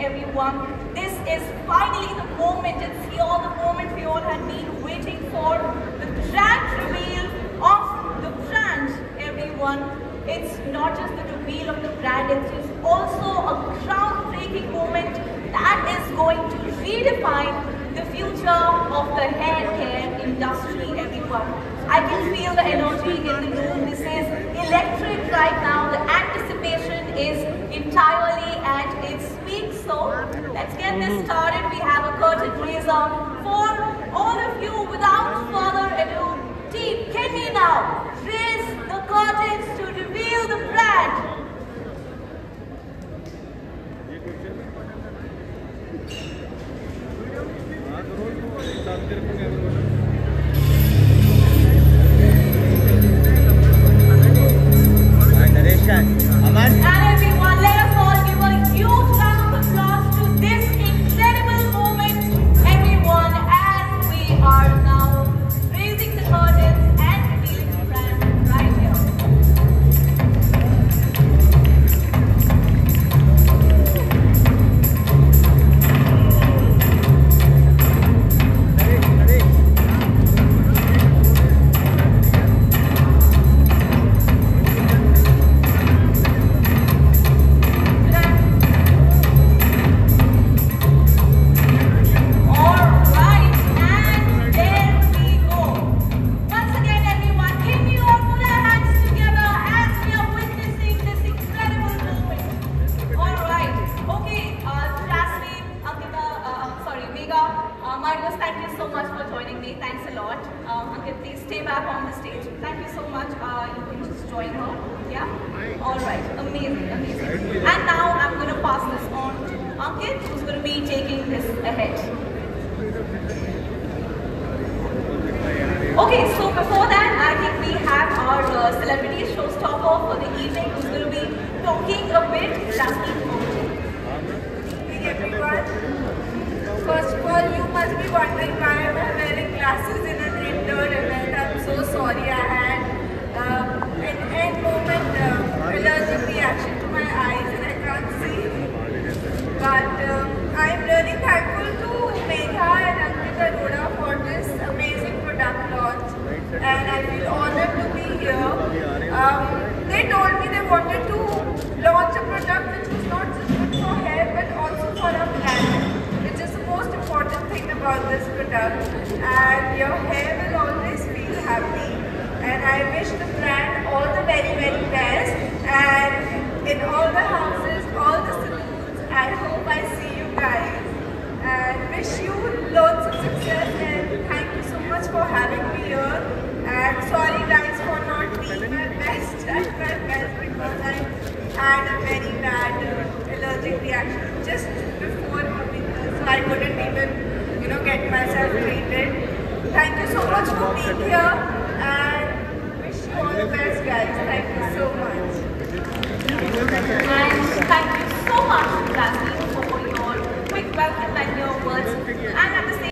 everyone. This is finally the moment. It's here, the moment we all had been waiting for. The grand reveal of the brand, everyone. It's not just the reveal of the brand, it is also a groundbreaking moment that is going to redefine the future of the hair care industry, everyone. I can feel the energy in the room. This is electric right now. The anticipation is entirely at its peak. So let's get this started. We have a curtain raiser for all of you. Without further ado, team, can we now raise the curtains to reveal the brand? And everyone, let us all give a huge round of applause to this incredible moment, everyone, as we are now raising the curtains and revealing the brand right here. Margus, thank you so much for joining me. Thanks a lot. Ankit, please stay back on the stage. Thank you so much. You can just join her. Yeah? Alright. Amazing, amazing. And now I'm going to pass this on to Ankit, who's going to be taking this ahead. Okay, so before that, I think we have our celebrity showstopper for the evening, who's going to be talking a bit. Hey everyone. First of all, you must be wondering why am I wearing glasses in an indoor event. I'm so sorry. I had an end moment allergic reaction to my eyes and I can't see. But I'm really thankful to Megha and Ankita Arora for this amazing product launch. And I feel honored to be here. They told me they wanted to launch a product which was not just good for hair but also for a planet. Most important thing about this product, and your hair will always feel happy, and I wish the brand all the very best, and in all the houses, all the salons, I hope I see you guys and wish you loads of success, and thank you so much for having me here. And sorry guys for not being my best because I had a very bad allergic reaction just before coming here, so I couldn't even get myself treated. Thank you so much for being here and wish you all the best guys. Thank you so much. And thank you so much, Jasmine, for your quick welcome and your words. And at the same